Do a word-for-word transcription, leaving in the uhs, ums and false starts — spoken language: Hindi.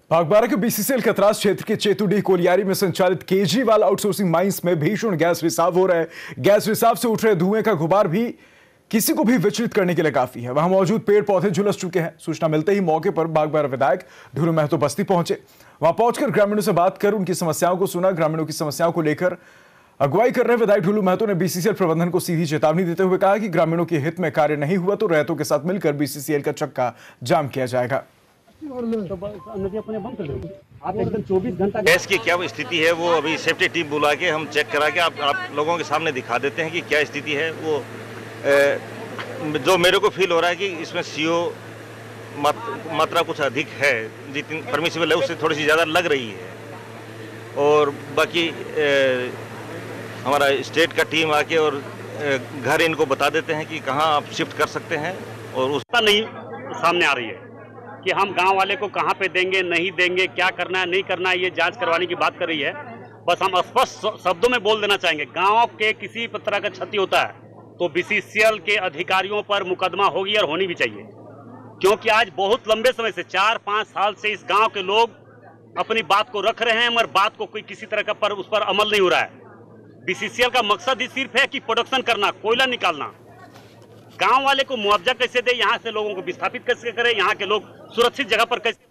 बागबारा के बीसीसीएल खतरास क्षेत्र के चेतुडीह कोलियारी में संचालित केजरीवाल आउटसोर्सिंग माइंस में भीषण गैस रिसाव हो रहा है। गैस रिसाव से उठ रहे धुएं का गुबार भी किसी को भी विचलित करने के लिए काफी है। वहां मौजूद पेड़ पौधे झुलस चुके हैं। सूचना मिलते ही मौके पर बागबारा विधायक ढूलू महतो बस्ती पहुंचे। वहां पहुंचकर ग्रामीणों से बात कर उनकी समस्याओं को सुना। ग्रामीणों की समस्याओं को लेकर अगुवाई कर रहे विधायक ढूलू महतो ने बीसीसीएल प्रबंधन को सीधी चेतावनी देते हुए कहा कि ग्रामीणों के हित में कार्य नहीं हुआ तो रैयतों के साथ मिलकर बीसीसीएल का चक्का जाम किया जाएगा। आप एकदम चौबीस घंटा गैस की क्या स्थिति है वो अभी सेफ्टी टीम बुला के हम चेक करा के आप, आप लोगों के सामने दिखा देते हैं कि क्या स्थिति है। वो ए, जो मेरे को फील हो रहा है कि इसमें सीओ मात, मात्रा कुछ अधिक है, जितनी परमिसिबल है उससे थोड़ी सी ज़्यादा लग रही है। और बाकी ए, हमारा स्टेट का टीम आके और ए, घर इनको बता देते हैं कि कहाँ आप शिफ्ट कर सकते हैं। और उसका नहीं सामने आ रही है कि हम गांव वाले को कहां पे देंगे, नहीं देंगे, क्या करना है, नहीं करना है, ये जांच करवाने की बात कर रही है। बस हम स्पष्ट शब्दों में बोल देना चाहेंगे, गांव के किसी तरह का क्षति होता है तो बीसीसीएल के अधिकारियों पर मुकदमा होगी और होनी भी चाहिए, क्योंकि आज बहुत लंबे समय से चार पाँच साल से इस गाँव के लोग अपनी बात को रख रहे हैं, मगर बात को कोई किसी तरह का पर उस पर अमल नहीं हो रहा है। बीसीसीएल का मकसद ही सिर्फ है कि प्रोडक्शन करना, कोयला निकालना। गांव वाले को मुआवजा कैसे दे, यहाँ से लोगों को विस्थापित कैसे करे, यहाँ के लोग सुरक्षित जगह पर कैसे